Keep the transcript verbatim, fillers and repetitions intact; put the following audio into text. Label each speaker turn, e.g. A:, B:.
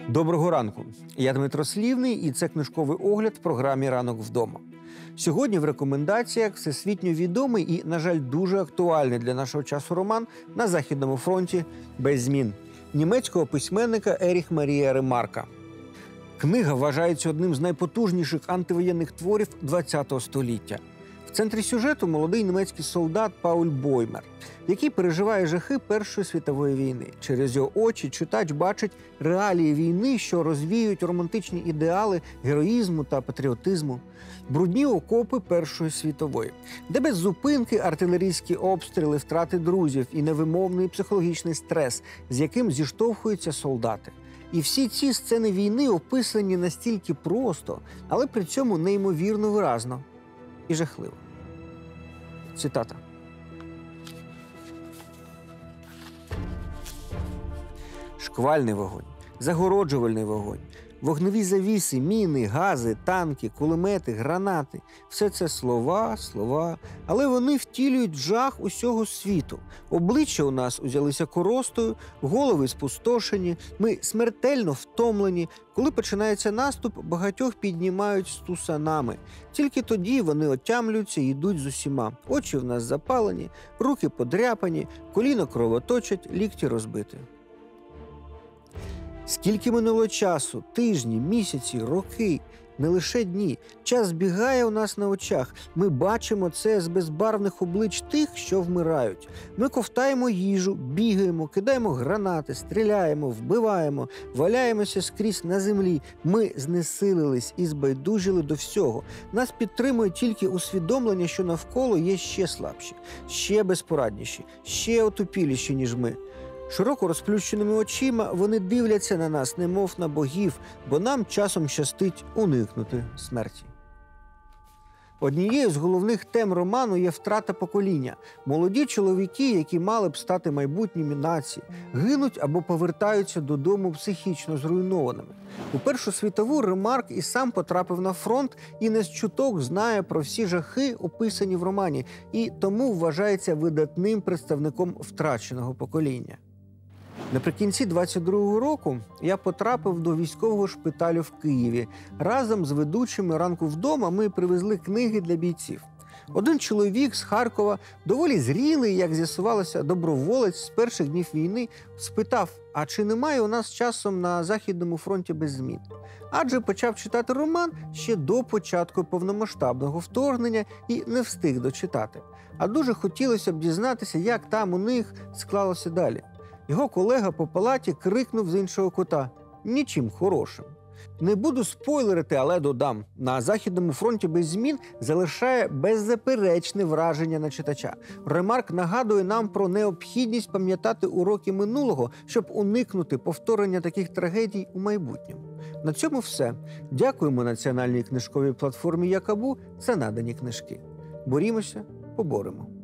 A: Доброго ранку. Я Дмитро Слівний, і це книжковий огляд в програмі «Ранок вдома». Сьогодні в рекомендаціях всесвітньо відомий і, на жаль, дуже актуальний для нашого часу роман «На Західному фронті без змін» німецького письменника Еріха Марія Ремарка. Книга вважається одним з найпотужніших антивоєнних творів ХХ століття. В центрі сюжету молодий німецький солдат Пауль Боймер, який переживає жахи Першої світової війни. Через його очі читач бачить реалії війни, що розвіюють романтичні ідеали героїзму та патріотизму. Брудні окопи Першої світової, де без зупинки артилерійські обстріли, втрати друзів і невимовний психологічний стрес, з яким зіштовхуються солдати. І всі ці сцени війни описані настільки просто, але при цьому неймовірно виразно і жахливо. Цитата. Шквальний вогонь, загороджувальний вогонь, вогневі завіси, міни, гази, танки, кулемети, гранати – все це слова, слова, але вони втілюють жах усього світу. Обличчя у нас узялися коростою, голови спустошені, ми смертельно втомлені. Коли починається наступ, багатьох піднімають стусанами. Тільки тоді вони отямлюються і йдуть з усіма. Очі в нас запалені, руки подряпані, коліна кровоточать, лікті розбиті. Скільки минуло часу, тижні, місяці, роки, не лише дні. Час збігає у нас на очах. Ми бачимо це з безбарвних облич тих, що вмирають. Ми ковтаємо їжу, бігаємо, кидаємо гранати, стріляємо, вбиваємо, валяємося скрізь на землі. Ми знесилились і збайдужили до всього. Нас підтримує тільки усвідомлення, що навколо є ще слабші, ще безпорадніші, ще отупіліші, ніж ми. Широко розплющеними очима вони дивляться на нас, немов на богів, бо нам часом щастить уникнути смерті. Однією з головних тем роману є втрата покоління. Молоді чоловіки, які мали б стати майбутніми нації, гинуть або повертаються додому психічно зруйнованими. У Першу світову Ремарк і сам потрапив на фронт і не з чуток знає про всі жахи, описані в романі, і тому вважається видатним представником втраченого покоління. Наприкінці двадцять другого року я потрапив до військового шпиталю в Києві. Разом з ведучими «Ранку вдома» ми привезли книги для бійців. Один чоловік з Харкова, доволі зрілий, як з'ясувалося, доброволець з перших днів війни, спитав, а чи немає у нас часом на Західному фронті без змін? Адже почав читати роман ще до початку повномасштабного вторгнення і не встиг дочитати. А дуже хотілося б дізнатися, як там у них склалося далі. Його колега по палаті крикнув з іншого кута: «Нічим хорошим». Не буду спойлерити, але додам. На Західному фронті без змін залишає беззаперечне враження на читача. Ремарк нагадує нам про необхідність пам'ятати уроки минулого, щоб уникнути повторення таких трагедій у майбутньому. На цьому все. Дякуємо національній книжковій платформі «Якабу» за надані книжки. Борімося, поборемо.